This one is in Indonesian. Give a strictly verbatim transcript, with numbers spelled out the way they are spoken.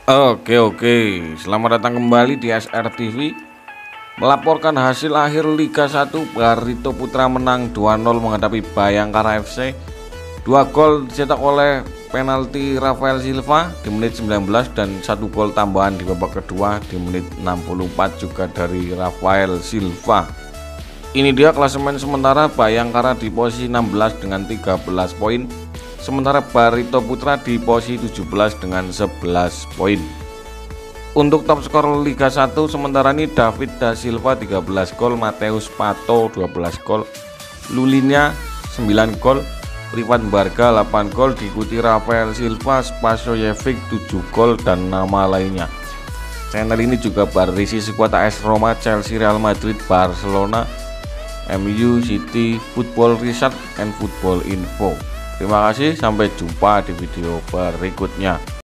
Oke oke, selamat datang kembali di S R T V. Melaporkan hasil akhir Liga satu, Barito Putra menang dua nol menghadapi Bayangkara F C. Dua gol dicetak oleh penalti Rafael Silva di menit sembilan belas dan satu gol tambahan di babak kedua di menit enam puluh empat juga dari Rafael Silva. Ini dia klasemen sementara. Bayangkara di posisi enam belas dengan tiga belas poin, sementara Barito Putra di posisi tujuh belas dengan sebelas poin. Untuk top skor Liga satu sementara ini David Da Silva tiga belas gol, Mateus Pato dua belas gol, Lulinya sembilan gol, Rivan Barga delapan gol, diikuti Rafael Silva, Spasojevic tujuh gol dan nama lainnya. Channel ini juga berisi skuad A S Roma, Chelsea, Real Madrid, Barcelona, M U, City, Football Research, and Football Info. Terima kasih, sampai jumpa di video berikutnya.